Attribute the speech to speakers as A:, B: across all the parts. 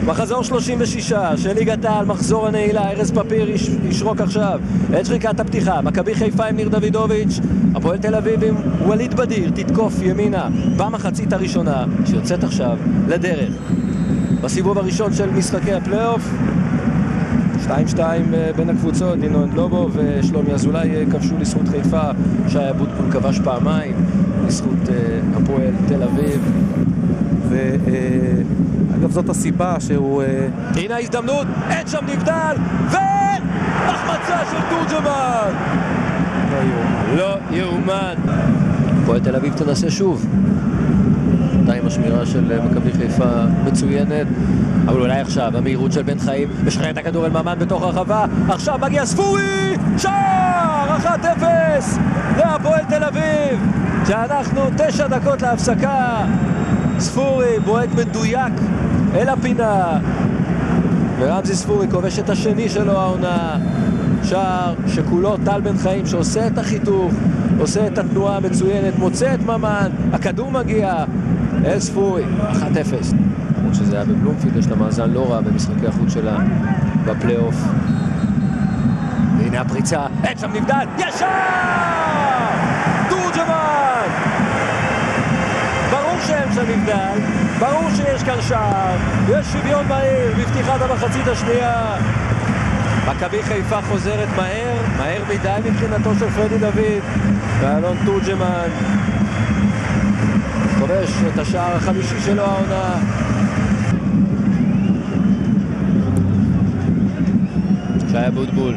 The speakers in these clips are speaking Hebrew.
A: מחזור 36 של ליגת העל, מחזור הנעילה. ארז פפיר ישרוק עכשיו את שריקת הפתיחה. מכבי חיפה עם ניר דוידוביץ', הפועל תל אביב עם וליד בדיר תתקוף ימינה במחצית הראשונה שיוצאת עכשיו לדרך בסיבוב הראשון של משחקי הפלייאוף. 2-2 בין הקבוצות, דינו אנדלובו ושלומי אזולאי כבשו לזכות חיפה, שי אבוטבול כבש פעמיים לזכות הפועל תל אביב.
B: אגב, זאת הסיבה שהוא...
A: הנה ההזדמנות, אין שם נבדל, והחמצה של תורג'מן. לא יאומן. הפועל תל אביב תנסה שוב. עם השמירה של מכבי חיפה מצוינת, אבל אולי עכשיו המהירות של בן חיים משחרר את הכדור אל ממן בתוך הרחבה. עכשיו מגיע ספורי, שער 1-0 להפועל תל אביב. שאנחנו 9 דקות להפסקה. ספורי בועט מדויק אל הפינה, ורמזי ספורי כובש את השני שלו העונה. שער שכולו טל בן חיים שעושה את החיתוך, עושה את התנועה המצוינת, מוצא את ממן, הכדור מגיע אל ספורי. 1-0. למרות שזה היה בבלומפילד, יש לה מאזן לא רע במשחקי החוץ שלה בפלייאוף. והנה הפריצה, אין שם נבדל, יש שער! תורג'מן! ברור שאין שם נבדל, ברור שיש כאן שער, יש שוויון מהיר בפתיחת המחצית השנייה. מכבי חיפה חוזרת מהר מדי מבחינתו של פרדי דוד, ואלון תורג'מן כובש את השער החמישי שלו העונה. שי אבוטבול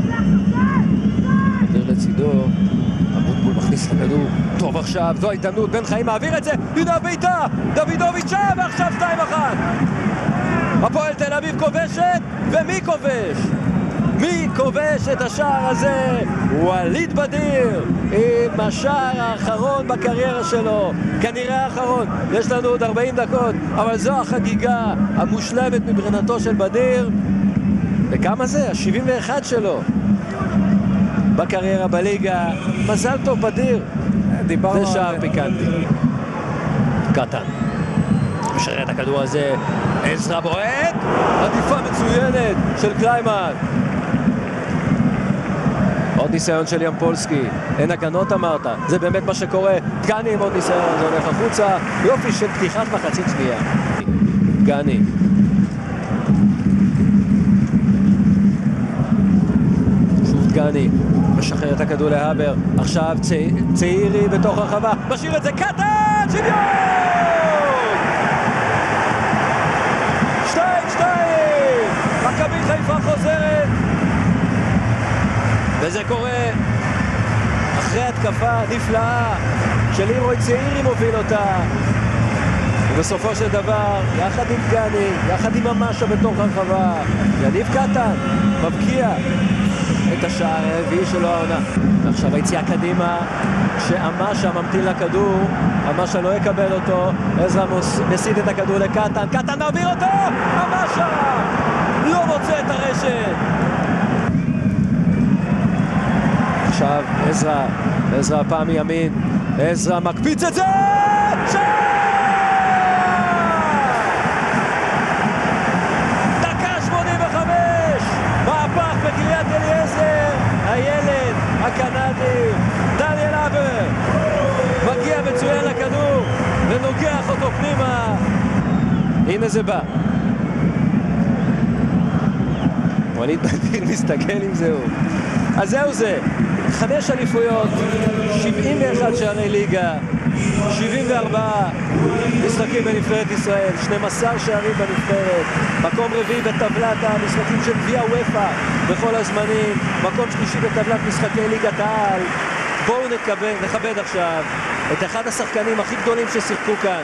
A: עובר לצידו, אבוטבול מכניס את הכדור טוב עכשיו, זו ההזדמנות, בן חיים מעביר את זה, הנה הביתה, דוידוביץ' שם, ועכשיו 2-1. הפועל תל אביב כובשת, ומי כובש? מי כובש את השער הזה? וליד בדיר עם השער האחרון בקריירה שלו, כנראה האחרון. יש לנו עוד 40 דקות, אבל זו החגיגה המושלמת מבחינתו של בדיר. וכמה זה? ה-71 שלו בקריירה בליגה. מזל טוב בדיר. זה שער פיקנטי. קטן משחרר את הכדור הזה, עזרא בועט, עדיפה מצוינת של קליימן. עוד ניסיון של ימפולסקי, אין הגנות אמרת, זה באמת מה שקורה. דגני עם עוד ניסיון, זה הולך החוצה. יופי של פתיחת מחצית שנייה. דגני שוב, דגני משחרר את הכדור להבר, עכשיו צעירי בתוך הרחבה, משאיר את זה, קטן, שוויון! 2-2, מכבי חיפה חוזרת, וזה קורה אחרי התקפה נפלאה של לירוי צעירי מוביל אותה, ובסופו של דבר יחד עם דגני, יחד עם ממשה בתוך הרחבה, יניב קטן מבקיע את השער הרביעי שלו העונה. ועכשיו היציאה קדימה, כשאמשה ממתין לכדור, אמשה לא יקבל אותו, עזרא מסיט את הכדור לקטן, קטן מעביר אותו, אמשה לא מוצא את הרשת. עכשיו עזרא פעם מימין, עזרא מקפיץ את זה, דקה 85, מהפך בקריית אליעזר, הילד הקנדי דניאל הבר מגיע מצוין לכדור ונוגח אותו פנימה. הנה זה בא, וליד בדיר מסתכל עם זהו. אז זהו זה, 5 אליפויות, 71 שערי ליגה, 74 משחקים בנבחרת ישראל, 12 שערים בנבחרת, מקום רביעי בטבלת המשחקים של גביע וופא בכל הזמנים, מקום שלישי בטבלת משחקי ליגת העל. בואו נכבד עכשיו את אחד השחקנים הכי גדולים ששיחקו כאן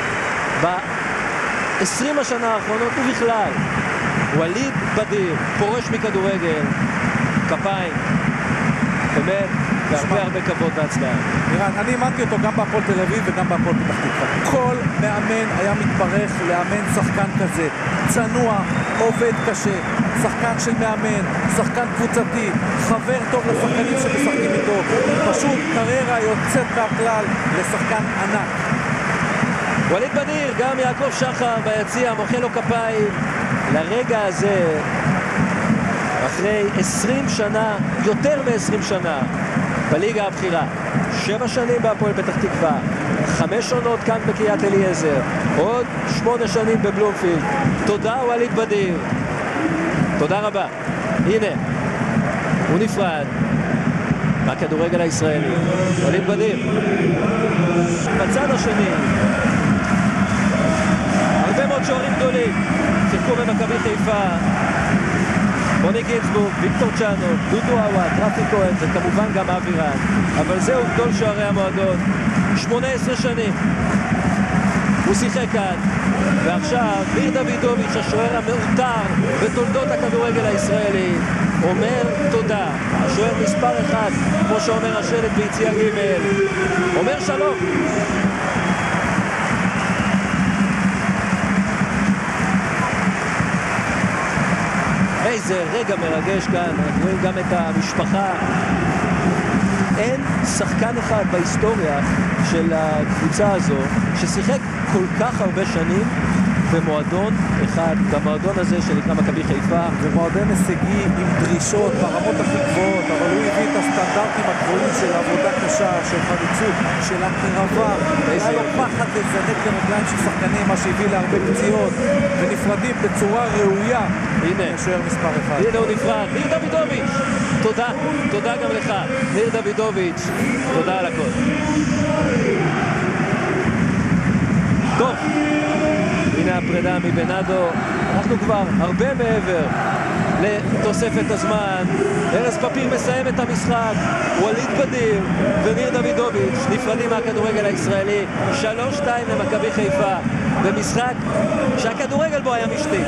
A: ב-20 השנה האחרונות ובכלל, וליד בדיר, פורש מכדורגל, כפיים, באמת, והרבה כבוד והצלחה.
B: אירן, אני אימנתי אותו גם בהפועל תל אביב וגם בהפועל פתח תקווה. כל מאמן היה מתברך לאמן שחקן כזה, צנוע, עובד קשה, שחקן של מאמן, שחקן קבוצתי, חבר טוב לשחקנים שמשחקים איתו, פשוט קריירה יוצאת מהכלל לשחקן ענק.
A: ווליד בדיר, גם יעקב שחר ביציע, מוחא לו כפיים לרגע הזה, אחרי 20 שנה, יותר מ-20 שנה, בליגה הבכירה. 7 שנים בהפועל פתח תקווה, 5 עונות כאן בקריית אליעזר, עוד 8 שנים בבלומפילד. תודה ווליד בדיר, תודה רבה. הנה, הוא נפרד מהכדורגל הישראלי. ווליד בדיר בצד השני, הרבה מאוד שוערים גדולים שיחקו במכבי חיפה, רוני גינצבורג, ויקטור צ'אנוב, דודו עווד, רפי כהן וכמובן גם אבי רן, אבל זהו גדול שוערי המועדון. 18 שנים הוא שיחק כאן, ועכשיו ניר דוידוביץ', השוער המעוטר בתולדות הכדורגל הישראלי, אומר תודה. השוער מספר 1, כמו שאומר השלט ביציע ג', אומר שלום. איזה רגע מרגש כאן, אנחנו רואים גם את המשפחה. אין שחקן אחד בהיסטוריה של הקבוצה הזו ששיחק כל כך הרבה שנים במועדון אחד, במועדון הזה שנקרא מכבי חיפה.
B: ומועדון הישגי עם דרישות ברמות הכי גבוהות, אבל הוא הביא את הסטנדרטים הגבוהים של עבודה קשה, של חריצות, של הקרבה. היה לו פחד לזנק לרגליים של שחקנים, מה שהביא להרבה פציעות, ונפרדים בצורה ראויה.
A: הנה,
B: שוער מספר 1.
A: הנה הוא נפרד, ניר דוידוביץ'. תודה, תודה גם לך, ניר דוידוביץ', תודה על הכל. טוב, הנה הפרידה מבנאדו, אנחנו כבר הרבה מעבר לתוספת הזמן. ארז פפיר מסיים את המשחק, ווליד בדיר וניר דוידוביץ' נפרדים מהכדורגל הישראלי. 3-2 למכבי חיפה, במשחק שהכדורגל בו היה משתי.